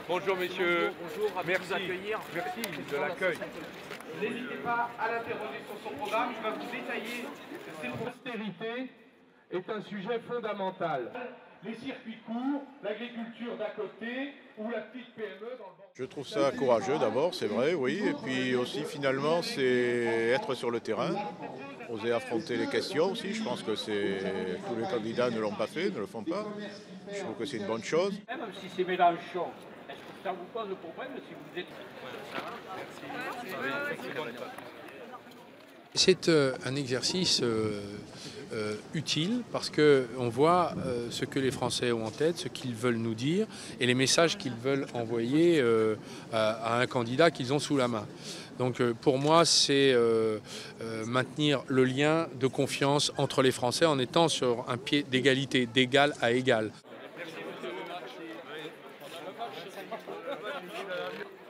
Bonjour messieurs. Bonjour, ravi de vous accueillir. Merci de l'accueil. N'hésitez pas à l'interroger sur son programme, il va vous détailler ses postérités est un sujet fondamental. Les circuits courts, l'agriculture d'à côté ou la petite PME dans le bord. Je trouve ça courageux d'abord, c'est vrai, oui. Et puis aussi finalement, c'est être sur le terrain, oser affronter les questions aussi. Je pense que tous les candidats ne l'ont pas fait, ne le font pas. Je trouve que c'est une bonne chose. Même si c'est Mélenchon, est-ce que ça vous pose problème si vous êtes... C'est un exercice utile parce qu'on voit ce que les Français ont en tête, ce qu'ils veulent nous dire et les messages qu'ils veulent envoyer à un candidat qu'ils ont sous la main. Donc pour moi, c'est maintenir le lien de confiance entre les Français en étant sur un pied d'égalité, d'égal à égal.